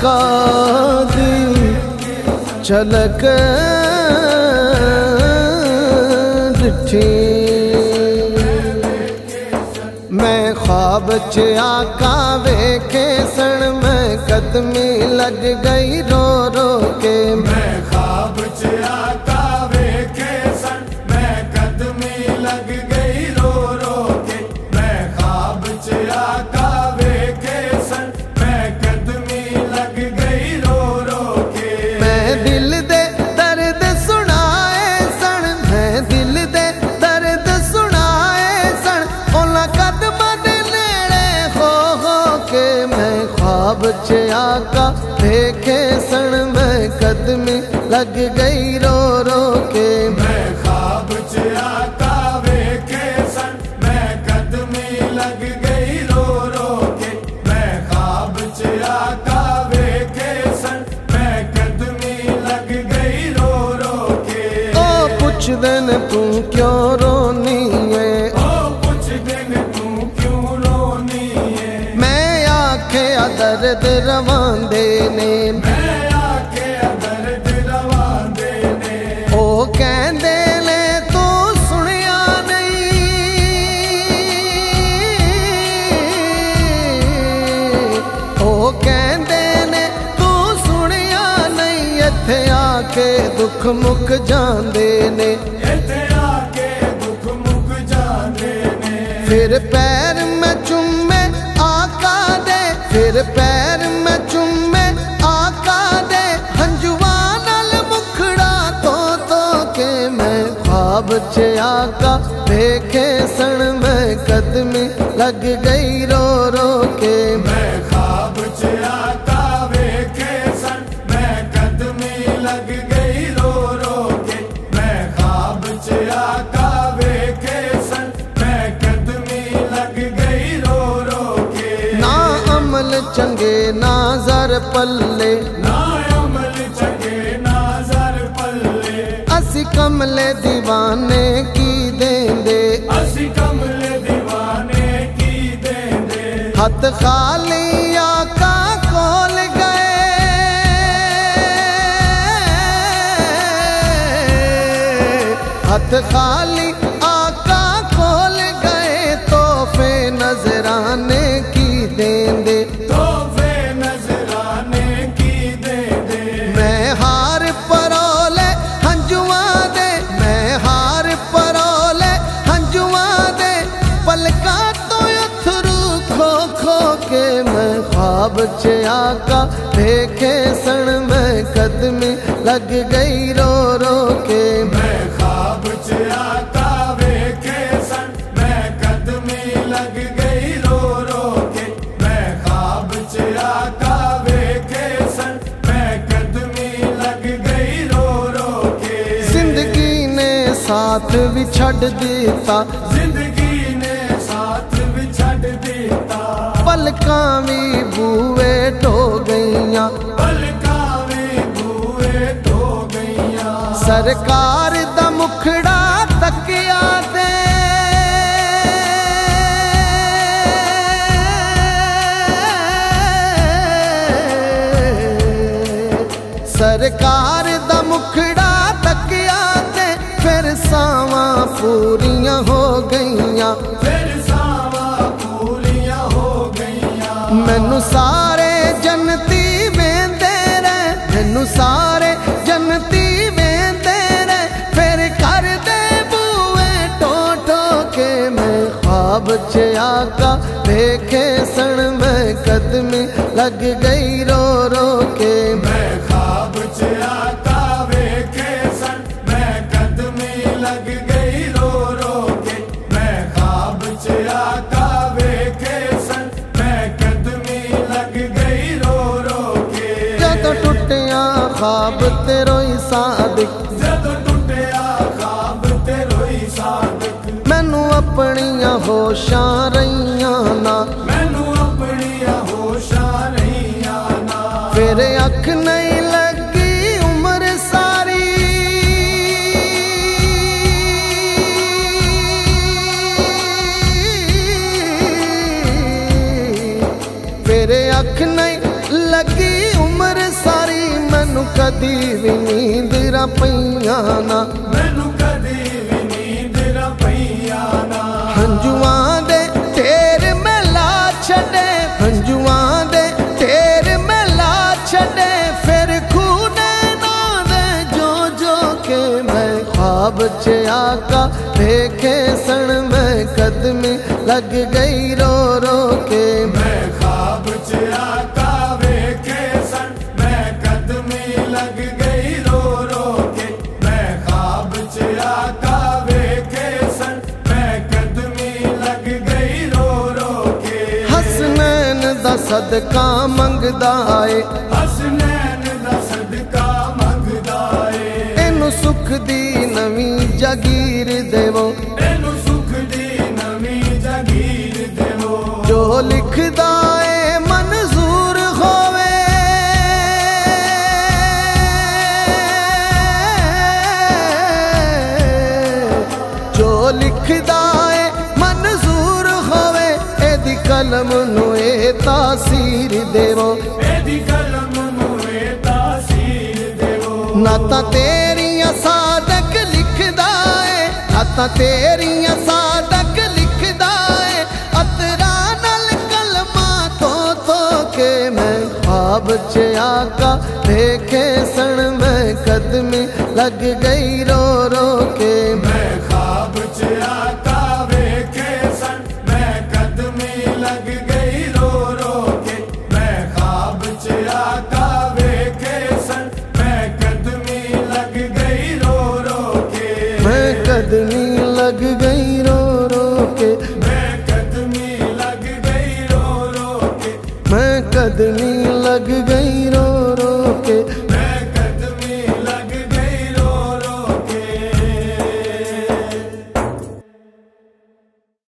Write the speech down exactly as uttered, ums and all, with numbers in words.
आका दी झलक डिठी। मैं ख्वाब च आका वेखे सन मैं कदमी लग गई रो रो के। मैं ख्वाब च आका वेखे सन मैं कदमी लग गई रो रो के। मैं ख्वाब च आका वेखे सन मैं कदमी लग गई रो रो के। मैं दिल दे दर्द सुनाए सन मैं दिल दे दर्द सुनाए सन ओला कदम दे नेड़े हो हो के। मैं ख्वाब च आका देखे सन मैं कदमी लग गई रो रो के। मैं ख्वाब च आका वेखे सन मैं कदमी लग गई रो रो के। मैं ख्वाब च आका वेखे सन मैं कदमी लग गई रो रो के। ओ पुछ दिन तू क्यों रोनी है ओ कुछ दिन तू क्यों रोनी है। मैं आखे दर्द रवांदे ने मैं आके दर्द रवांदे ने। ओ कहंदे ने तू सुनिया नहीं ओ कहंदे ने तू सुनिया नहीं इत्थे आके दुख मुक जांदे ने। इत्थे आके दुख मुक जांदे ने। फिर पैर में चुम्मे आका दे फिर पैर में चुम्मे आका दे हंजुआ नाल मुखड़ा तो तो के। मैं ख्वाब च आका देखे सन मैं कदमी लग गई रो रो के। मैं ख्वाब च आका वेखे सन मैं कदमी लग गई रो रो के। मैं ख्वाब च आका वेखे सन मैं कदमी लग गई रो रो के। ना अमल चंगे ना जर पल्ले ना अमल चंगे ना ज़र पल्ले। असी कमले दीवाने की देंदे असी कमले दीवाने की देंदे। हथ खाली आका खोल गए हथ खाली आका खोल गए तोहफे नजराने की देंदे। तोहफे नजराने की देंदे। मैं हार परोले हंजुआ दे मैं हार परोले हंजुआ दे पलका तो अथरू खो खो के। मैं ख्वाब च आका देखे सन मैं कदमी लग गई रो रो के। मैं ख्वाब च आका वेखे सन मैं कदमी लग गई रो रो के। मैं ख्वाब च आका वेखे सन मैं कदमी लग गई रो रो के। जिंदगी ने साथ भी छड़ दिता जिंदगी ने साथ भी छड़ दिता। पलकां भी बूए ढो गईयां पलकां भी बूए ढो गईयां। सरकार दा मुखड़ा तकिया दे सरकार दा मुखड़ा तकिया दे फिर सावां पूरियां हो गईयां। फिर सावा पूरियां हो गईयां। मैनू सारे जनती वेंदे रहे मैनू सारे जनती वेंदे रहे फिर कर दे बूए टो टो के। मैं ख्वाब च आका देखे सन मैं कदमी लग गई रो रो के। मैं ख्वाब च आका वेखे सन मैं कदमी लग गई रो रो के। मैं ख्वाब च आका वेखे सन मैं कदमी लग गई रो रो के। जद टुटिया ख्वाब तेरो ही सादिक जद टुटिया ख्वाब तेरो ही सादिक। मैनू अपनियां होशां रहियां ना मैनू अपनियां होशां रहियां ना। फिर अख नहीं लगी उम्र सारी फिर अख नहीं लगी उम्र कदी भी नींद रा पईया ना, मैनू कदी भी नींद ना पईया ना। हंजुआं दे ढेर मैं ला छड़े, हंजुआं दे ढेर मैं ला छड़े, फिर खूने ना दे जो जो के मैं ख्वाब च आका देखे सन, मैं कदमी लग गई रो रो के। मैं ख्वाब च आका वेखे सन, मैं कदमी लग गई रो रो के। मैं ख्वाब च आका वेखे सन, मैं कदमी लग गई रो रो के। हसनैन दा सदका मंगदा ए, हसनैन दा सदका मंगदा ए, इनू सुख दी नवी जागीर देवो, इनू सुख दी नवी जागीर देवो। जो लिखदा ए मंजूर होवे, जो लिखदा ए मंजूर होवे, एदी कलम नू ए तासीर देवो, एदी कलम नू ए तासीर देवो। नाता तेरियां सादक लिखदा ए, नाता तेरियां सादक लिखदा ए, अतरा नल कलमा तो तो के। मैं ख्वाब च आका देखे सन, मैं कदमी लग गई रो रो के। मैं ख्वाब च आका वेखे सन, मैं कदमी लग गई रो रो के। मैं ख्वाब च आका वेखे सन, मैं कदमी लग गई रो रो के। मैं कदमी लग गई रो रो के, मैं कदमी लग गई रो रो के। मैं कदमी